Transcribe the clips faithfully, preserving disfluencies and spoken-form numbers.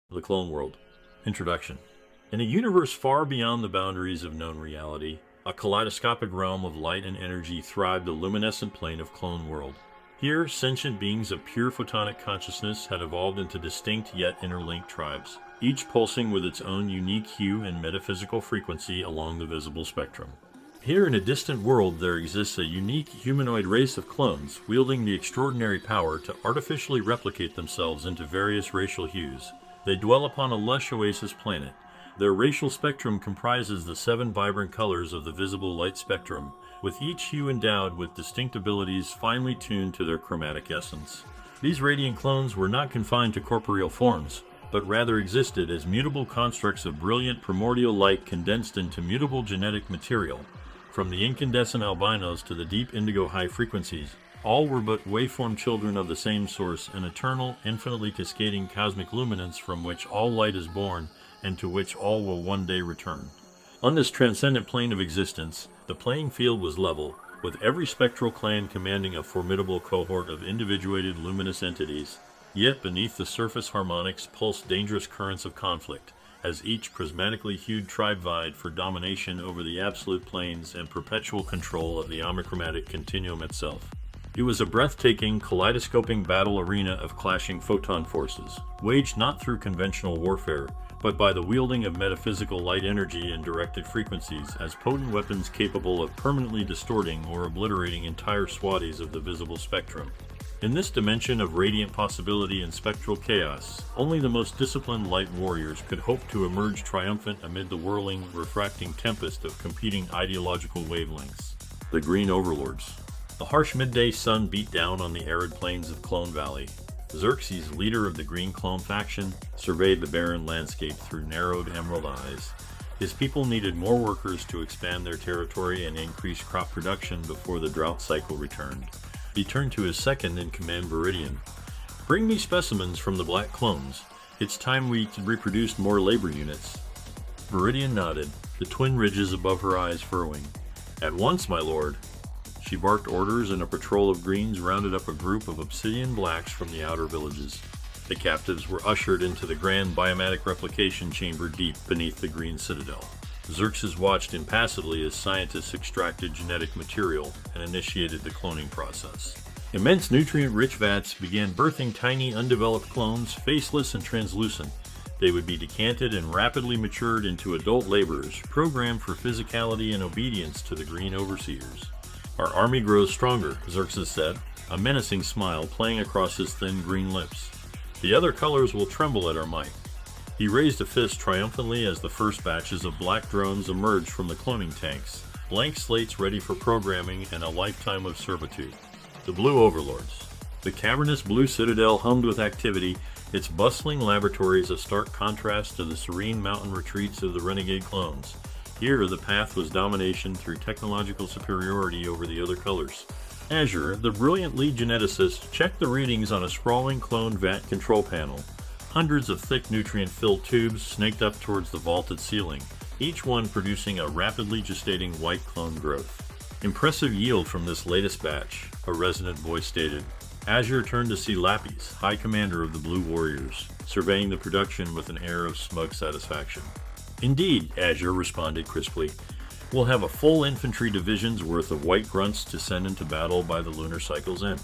The Clone World. Introduction. In a universe far beyond the boundaries of known reality, a kaleidoscopic realm of light and energy thrived the luminescent plane of Clone World. Here, sentient beings of pure photonic consciousness had evolved into distinct yet interlinked tribes, each pulsing with its own unique hue and metaphysical frequency along the visible spectrum. Here in a distant world there exists a unique humanoid race of clones wielding the extraordinary power to artificially replicate themselves into various racial hues. They dwell upon a lush oasis planet. Their racial spectrum comprises the seven vibrant colors of the visible light spectrum, with each hue endowed with distinct abilities finely tuned to their chromatic essence. These radiant clones were not confined to corporeal forms, but rather existed as mutable constructs of brilliant primordial light condensed into mutable genetic material. From the incandescent albinos to the deep indigo high frequencies, all were but waveform children of the same source, an eternal, infinitely cascading cosmic luminance from which all light is born and to which all will one day return. On this transcendent plane of existence, the playing field was level, with every spectral clan commanding a formidable cohort of individuated luminous entities. Yet beneath the surface harmonics pulsed dangerous currents of conflict, as each prismatically hued tribe vied for domination over the absolute planes and perpetual control of the omnichromatic continuum itself. It was a breathtaking, kaleidoscopic battle arena of clashing photon forces, waged not through conventional warfare, but by the wielding of metaphysical light energy and directed frequencies as potent weapons capable of permanently distorting or obliterating entire swaths of the visible spectrum. In this dimension of radiant possibility and spectral chaos, only the most disciplined light warriors could hope to emerge triumphant amid the whirling, refracting tempest of competing ideological wavelengths. The Green Overlords. The harsh midday sun beat down on the arid plains of Clone Valley. Xerxes, leader of the Green Clone faction, surveyed the barren landscape through narrowed emerald eyes. His people needed more workers to expand their territory and increase crop production before the drought cycle returned. He turned to his second-in-command Viridian. "Bring me specimens from the black clones. It's time we reproduced more labor units." Viridian nodded, the twin ridges above her eyes furrowing. "At once, my lord." She barked orders, and a patrol of greens rounded up a group of obsidian blacks from the outer villages. The captives were ushered into the grand biomatic replication chamber deep beneath the green citadel. Xerxes watched impassively as scientists extracted genetic material and initiated the cloning process. Immense nutrient-rich vats began birthing tiny, undeveloped clones, faceless and translucent. They would be decanted and rapidly matured into adult laborers, programmed for physicality and obedience to the green overseers. "Our army grows stronger," Xerxes said, a menacing smile playing across his thin green lips. "The other colors will tremble at our might." He raised a fist triumphantly as the first batches of black drones emerged from the cloning tanks, blank slates ready for programming and a lifetime of servitude. The Blue Overlords. The cavernous blue citadel hummed with activity, its bustling laboratories a stark contrast to the serene mountain retreats of the renegade clones. Here the path was domination through technological superiority over the other colors. Azure, the brilliant lead geneticist, checked the readings on a sprawling clone vat control panel. Hundreds of thick nutrient-filled tubes snaked up towards the vaulted ceiling, each one producing a rapidly gestating white clone growth. "Impressive yield from this latest batch," a resonant voice stated. Azure turned to see Lapis, High Commander of the Blue Warriors, surveying the production with an air of smug satisfaction. "Indeed," Azure responded crisply. "We'll have a full infantry division's worth of white grunts to send into battle by the lunar cycle's end."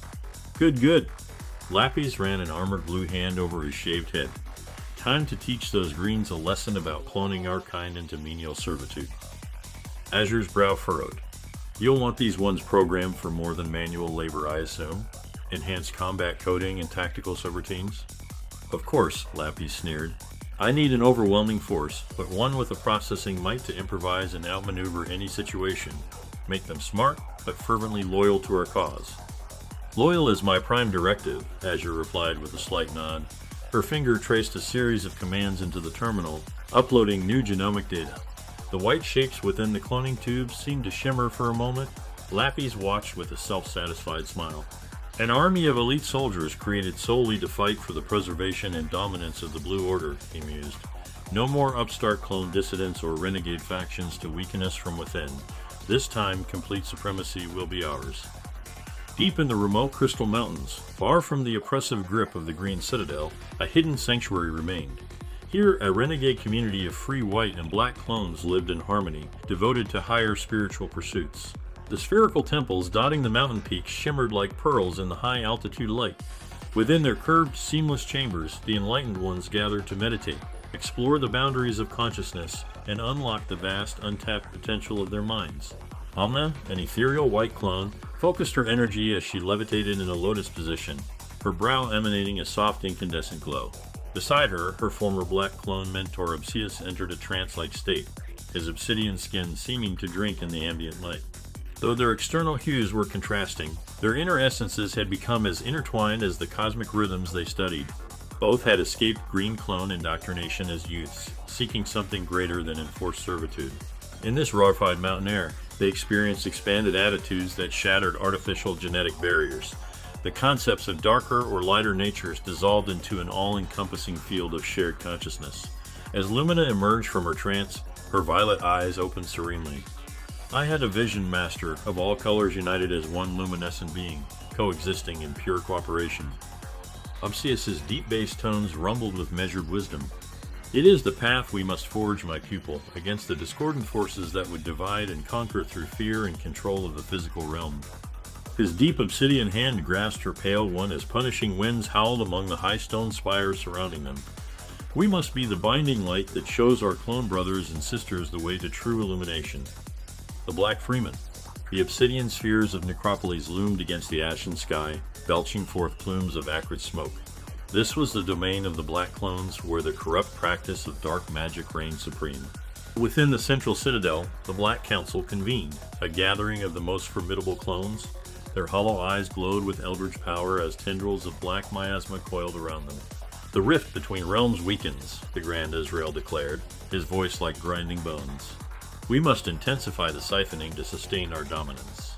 "Good, good." Lapis ran an armored blue hand over his shaved head. "Time to teach those greens a lesson about cloning our kind into menial servitude." Azure's brow furrowed. "You'll want these ones programmed for more than manual labor, I assume? Enhanced combat coding and tactical subroutines?" "Of course," Lapis sneered. "I need an overwhelming force, but one with a processing might to improvise and outmaneuver any situation. Make them smart, but fervently loyal to our cause." "Loyal is my prime directive," Azure replied with a slight nod. Her finger traced a series of commands into the terminal, uploading new genomic data. The white shapes within the cloning tubes seemed to shimmer for a moment. Lapis watched with a self-satisfied smile. "An army of elite soldiers created solely to fight for the preservation and dominance of the Blue Order," he mused. "No more upstart clone dissidents or renegade factions to weaken us from within. This time, complete supremacy will be ours." Deep in the remote Crystal Mountains, far from the oppressive grip of the Green Citadel, a hidden sanctuary remained. Here, a renegade community of free white and black clones lived in harmony, devoted to higher spiritual pursuits. The spherical temples dotting the mountain peaks shimmered like pearls in the high-altitude light. Within their curved, seamless chambers, the enlightened ones gathered to meditate, explore the boundaries of consciousness, and unlock the vast, untapped potential of their minds. Amna, an ethereal white clone, focused her energy as she levitated in a lotus position, her brow emanating a soft incandescent glow. Beside her, her former black clone mentor Obsidius entered a trance-like state, his obsidian skin seeming to drink in the ambient light. Though their external hues were contrasting, their inner essences had become as intertwined as the cosmic rhythms they studied. Both had escaped green clone indoctrination as youths, seeking something greater than enforced servitude. In this rarefied mountain air, they experienced expanded attitudes that shattered artificial genetic barriers. The concepts of darker or lighter natures dissolved into an all-encompassing field of shared consciousness. As Lumina emerged from her trance, her violet eyes opened serenely. I had a vision, Master, of all colors united as one luminescent being, coexisting in pure cooperation. Obsidius's deep bass tones rumbled with measured wisdom. It is the path we must forge, my pupil, against the discordant forces that would divide and conquer through fear and control of the physical realm. His deep obsidian hand grasped her pale one as punishing winds howled among the high stone spires surrounding them. We must be the binding light that shows our clone brothers and sisters the way to true illumination. The Black Freeman. The obsidian spheres of necropolis loomed against the ashen sky, belching forth plumes of acrid smoke. This was the domain of the Black Clones, where the corrupt practice of dark magic reigned supreme. Within the central citadel, the Black Council convened, a gathering of the most formidable clones. Their hollow eyes glowed with eldritch power as tendrils of black miasma coiled around them. The rift between realms weakens, the Grand Israel declared, his voice like grinding bones. We must intensify the siphoning to sustain our dominance.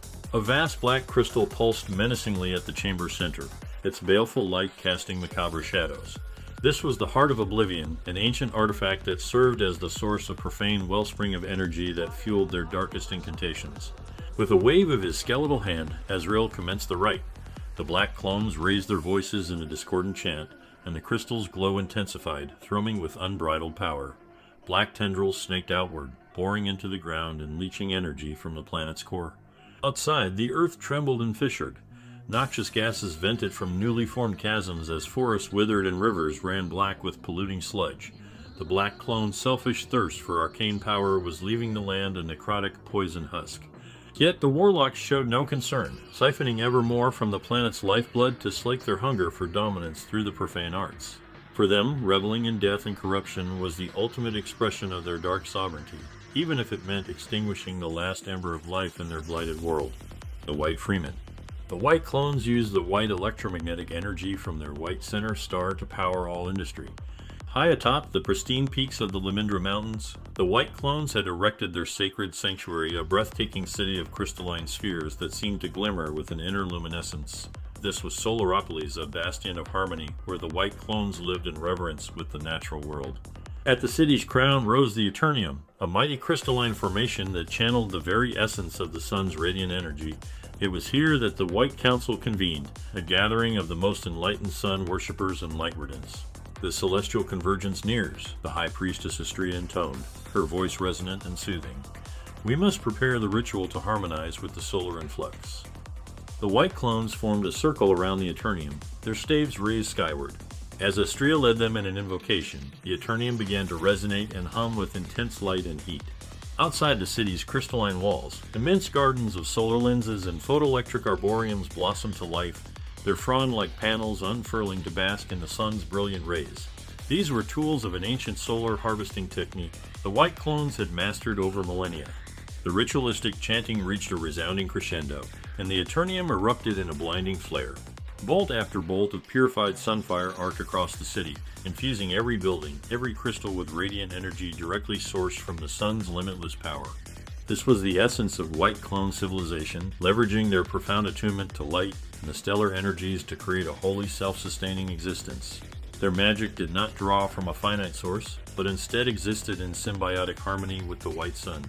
A vast black crystal pulsed menacingly at the chamber's center, its baleful light casting macabre shadows. This was the Heart of Oblivion, an ancient artifact that served as the source of profane wellspring of energy that fueled their darkest incantations. With a wave of his skeletal hand, Azrael commenced the rite. The black clones raised their voices in a discordant chant, and the crystal's glow intensified, thrumming with unbridled power. Black tendrils snaked outward, boring into the ground and leaching energy from the planet's core. Outside, the earth trembled and fissured. Noxious gases vented from newly formed chasms as forests withered and rivers ran black with polluting sludge. The black clone's selfish thirst for arcane power was leaving the land a necrotic poison husk. Yet the warlocks showed no concern, siphoning ever more from the planet's lifeblood to slake their hunger for dominance through the profane arts. For them, reveling in death and corruption was the ultimate expression of their dark sovereignty, even if it meant extinguishing the last ember of life in their blighted world. The White Freeman. The white clones used the white electromagnetic energy from their white center star to power all industry. High atop the pristine peaks of the Limindra Mountains, the white clones had erected their sacred sanctuary, a breathtaking city of crystalline spheres that seemed to glimmer with an inner luminescence. This was Solaropolis, a bastion of harmony, where the white clones lived in reverence with the natural world. At the city's crown rose the Eternium, a mighty crystalline formation that channeled the very essence of the sun's radiant energy. It was here that the White Council convened, a gathering of the most enlightened sun worshippers and light radiants. The celestial convergence nears, the High Priestess Astrea intoned, her voice resonant and soothing. We must prepare the ritual to harmonize with the solar influx. The white clones formed a circle around the Eternium, their staves raised skyward. As Astrea led them in an invocation, the Eternium began to resonate and hum with intense light and heat. Outside the city's crystalline walls, immense gardens of solar lenses and photoelectric arboreums blossomed to life, their frond-like panels unfurling to bask in the sun's brilliant rays. These were tools of an ancient solar harvesting technique the white clones had mastered over millennia. The ritualistic chanting reached a resounding crescendo, and the Eternium erupted in a blinding flare. Bolt after bolt of purified sunfire arced across the city, infusing every building, every crystal with radiant energy directly sourced from the sun's limitless power. This was the essence of white clone civilization, leveraging their profound attunement to light and the stellar energies to create a wholly self-sustaining existence. Their magic did not draw from a finite source, but instead existed in symbiotic harmony with the white sun.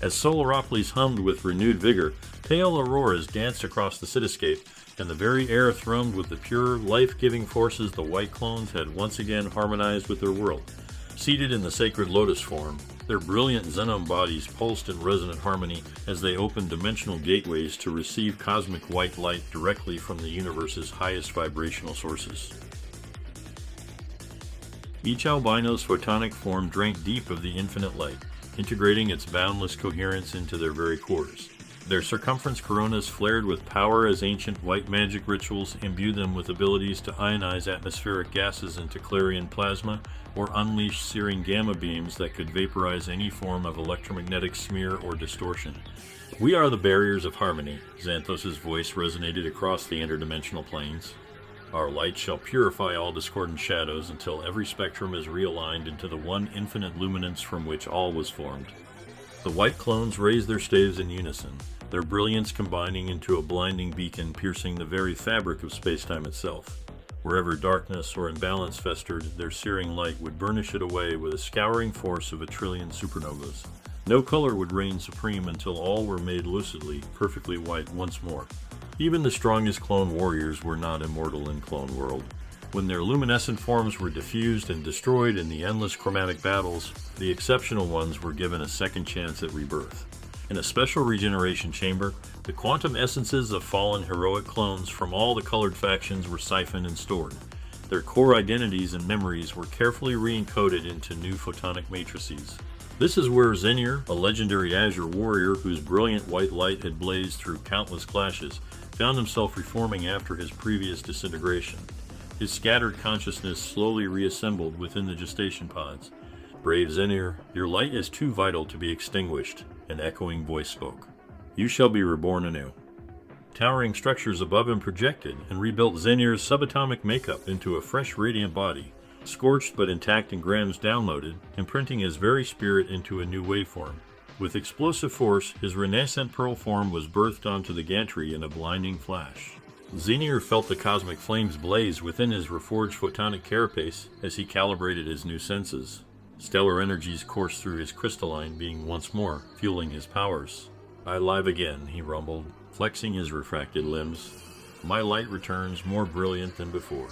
As Solaropolis hummed with renewed vigor, pale auroras danced across the cityscape, and the very air thrummed with the pure, life-giving forces the white clones had once again harmonized with their world. Seated in the sacred lotus form, their brilliant xenon bodies pulsed in resonant harmony as they opened dimensional gateways to receive cosmic white light directly from the universe's highest vibrational sources. Each albino's photonic form drank deep of the infinite light, integrating its boundless coherence into their very cores. Their circumference coronas flared with power as ancient white magic rituals imbued them with abilities to ionize atmospheric gases into clarion plasma or unleash searing gamma beams that could vaporize any form of electromagnetic smear or distortion. "We are the barriers of harmony," Xanthos' voice resonated across the interdimensional planes. "Our light shall purify all discordant shadows until every spectrum is realigned into the one infinite luminance from which all was formed." The white clones raised their staves in unison, their brilliance combining into a blinding beacon piercing the very fabric of spacetime itself. Wherever darkness or imbalance festered, their searing light would burnish it away with a scouring force of a trillion supernovas. No color would reign supreme until all were made lucidly, perfectly white once more. Even the strongest clone warriors were not immortal in Clone World. When their luminescent forms were diffused and destroyed in the endless chromatic battles, the exceptional ones were given a second chance at rebirth. In a special regeneration chamber, the quantum essences of fallen heroic clones from all the colored factions were siphoned and stored. Their core identities and memories were carefully re-encoded into new photonic matrices. This is where Xenier, a legendary Azure warrior whose brilliant white light had blazed through countless clashes, found himself reforming after his previous disintegration. His scattered consciousness slowly reassembled within the gestation pods. "Brave Xenier, your light is too vital to be extinguished," an echoing voice spoke. "You shall be reborn anew." Towering structures above him projected and rebuilt Xenier's subatomic makeup into a fresh radiant body. Scorched but intact engrams downloaded, imprinting his very spirit into a new waveform. With explosive force, his renascent pearl form was birthed onto the gantry in a blinding flash. Xenier felt the cosmic flames blaze within his reforged photonic carapace as he calibrated his new senses. Stellar energies coursed through his crystalline being once more, fueling his powers. "I live again," he rumbled, flexing his refracted limbs. "My light returns more brilliant than before."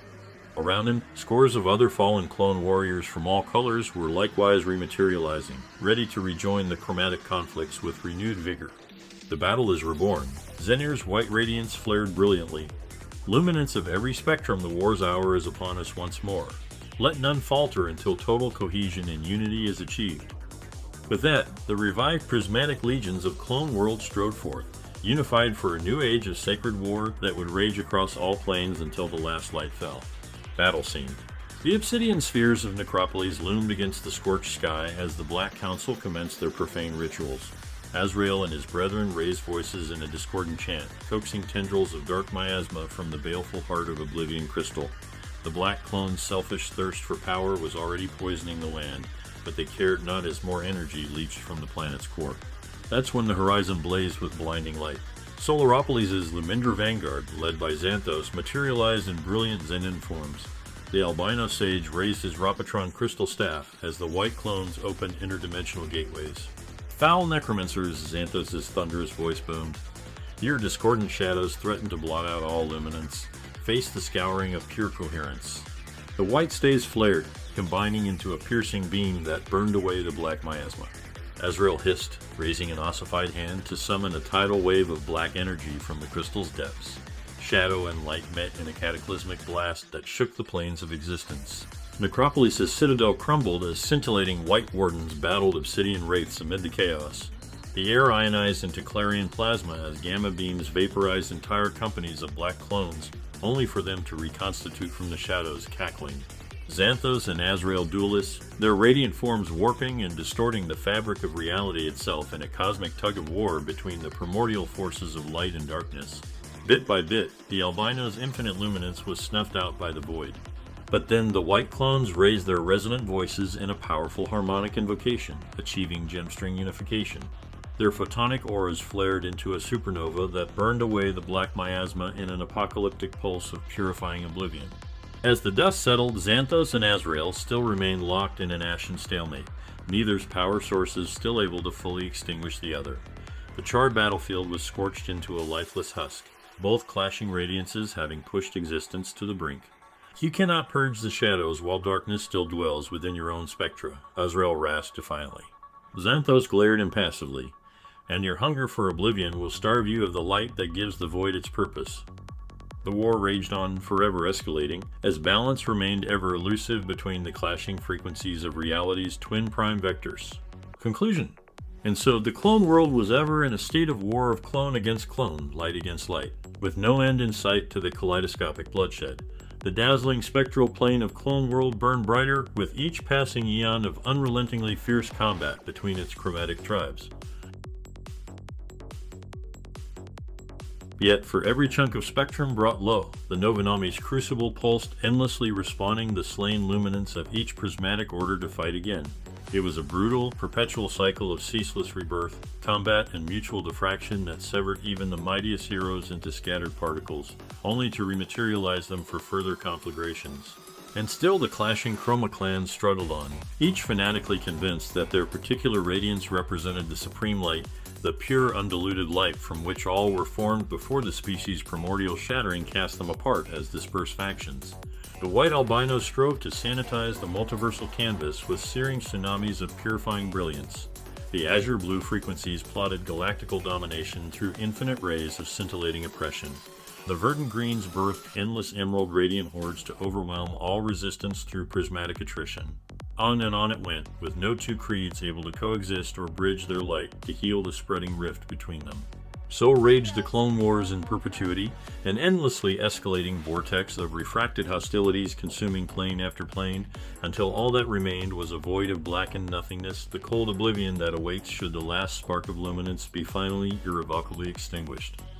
Around him, scores of other fallen clone warriors from all colors were likewise rematerializing, ready to rejoin the chromatic conflicts with renewed vigor. The battle is reborn. Xenier's white radiance flared brilliantly. "Luminance of every spectrum, the war's hour is upon us once more. Let none falter until total cohesion and unity is achieved." With that, the revived prismatic legions of Clone World strode forth, unified for a new age of sacred war that would rage across all planes until the last light fell. Battle scene. The obsidian spheres of Necropolis loomed against the scorched sky as the Black Council commenced their profane rituals. Azrael and his brethren raised voices in a discordant chant, coaxing tendrils of dark miasma from the baleful heart of Oblivion Crystal. The Black Clone's selfish thirst for power was already poisoning the land, but they cared not as more energy leached from the planet's core. That's when the horizon blazed with blinding light. Solaropolis' Lumindra vanguard, led by Xanthos, materialized in brilliant Xenon forms. The albino sage raised his Rapatron crystal staff as the white clones opened interdimensional gateways. "Foul necromancers," Xanthos' thunderous voice boomed. "Your discordant shadows threaten to blot out all luminance. Face the scouring of pure coherence." The white staves flared, combining into a piercing beam that burned away the black miasma. Azrael hissed, raising an ossified hand to summon a tidal wave of black energy from the crystal's depths. Shadow and light met in a cataclysmic blast that shook the planes of existence. Necropolis' citadel crumbled as scintillating white wardens battled obsidian wraiths amid the chaos. The air ionized into clarion plasma as gamma beams vaporized entire companies of black clones, only for them to reconstitute from the shadows, cackling. Xanthos and Azrael duelists, their radiant forms warping and distorting the fabric of reality itself in a cosmic tug-of-war between the primordial forces of light and darkness. Bit by bit, the albino's infinite luminance was snuffed out by the void. But then the white clones raised their resonant voices in a powerful harmonic invocation, achieving gemstring unification. Their photonic auras flared into a supernova that burned away the black miasma in an apocalyptic pulse of purifying oblivion. As the dust settled, Xanthos and Azrael still remained locked in an ashen stalemate, neither's power sources still able to fully extinguish the other. The charred battlefield was scorched into a lifeless husk, both clashing radiances having pushed existence to the brink. You cannot purge the shadows while darkness still dwells within your own spectra, Azrael rasped defiantly. Xanthos glared impassively, and your hunger for oblivion will starve you of the light that gives the void its purpose. The war raged on, forever escalating, as balance remained ever elusive between the clashing frequencies of reality's twin prime vectors. Conclusion. And so the clone world was ever in a state of war of clone against clone, light against light, with no end in sight to the kaleidoscopic bloodshed. The dazzling spectral plane of clone world burned brighter with each passing eon of unrelentingly fierce combat between its chromatic tribes. Yet, for every chunk of spectrum brought low, the Novanami's crucible pulsed, endlessly respawning the slain luminants of each prismatic order to fight again. It was a brutal, perpetual cycle of ceaseless rebirth, combat, and mutual diffraction that severed even the mightiest heroes into scattered particles, only to rematerialize them for further conflagrations. And still the clashing chroma clans struggled on, each fanatically convinced that their particular radiance represented the supreme light, the pure undiluted light from which all were formed before the species' primordial shattering cast them apart as dispersed factions. The white albinos strove to sanitize the multiversal canvas with searing tsunamis of purifying brilliance. The azure blue frequencies plotted galactical domination through infinite rays of scintillating oppression. The verdant greens birthed endless emerald radiant hordes to overwhelm all resistance through prismatic attrition. On and on it went, with no two creeds able to coexist or bridge their light to heal the spreading rift between them. So raged the Clone Wars in perpetuity, an endlessly escalating vortex of refracted hostilities consuming plane after plane, until all that remained was a void of blackened nothingness, the cold oblivion that awaits should the last spark of luminance be finally irrevocably extinguished.